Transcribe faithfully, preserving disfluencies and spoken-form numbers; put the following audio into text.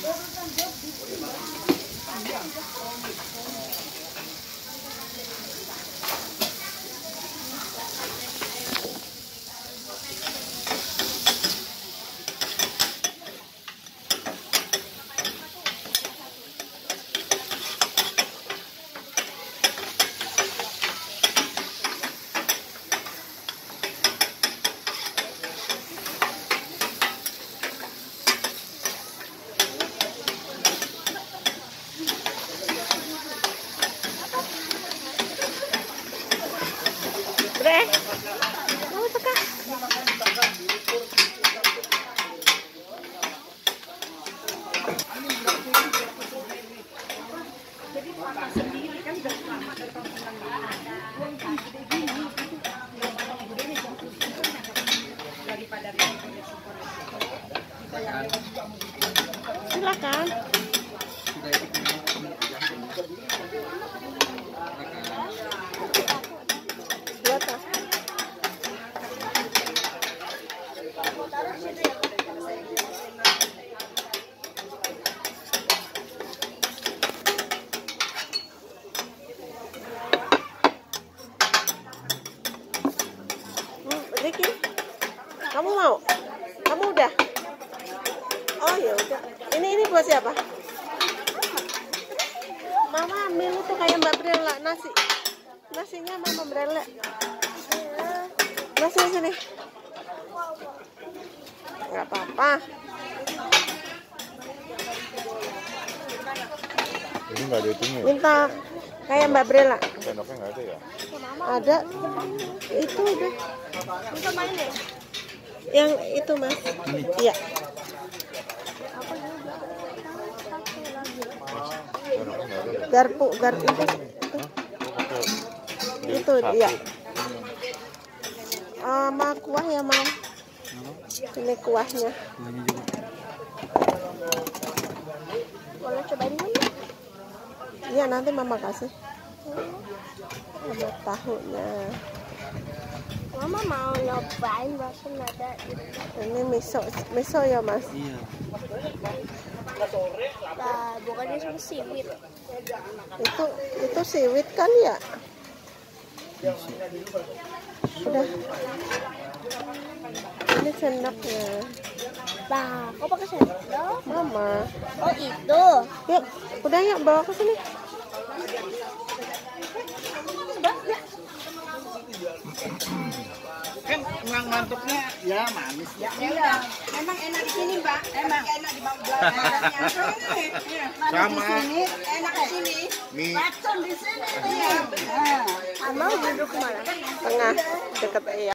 Bre, mau teka? Jadi makan sendiri kan udah lama datang daripada silakan. Ricky, kamu mau? Kamu udah? Oh ya udah. Ini ini buat siapa? Mama ambil itu kayak Mbak Brella nasi. Nasinya Mama Brella. Nasi sini. Nggak apa-apa. Ini nggak ada itunya. Minta kayak Mbak Brella. Sendoknya nggak ada ya? Ada. Itu udah. Bisa main deh. Yang itu Mas. Iya. Garpu, garpu itu. Itu, itu iya. Sama kuah ya mau. Ini kuahnya. Boleh cobain dulu? Iya nanti Mama kasih. Ada tahunya. Mama mau nyobain bakso ada Ini miso, miso ya Mas. Iya. nah, bukannya sama siwit. Itu itu siwit kan ya? Udah. Ini sendoknya. Bah, kok pakai sendok? Mama. Oh itu. Yuk, udah yuk bawa ke sini. Kan emang mantupnya ya manis ya. Iya, memang enak di sini Mbak. Emang enak di bawah belakangnya. Sama. Di sini, enak di sini. Mie. Racun di sini. Iya. Amang duduk mana? Tengah, deket ya.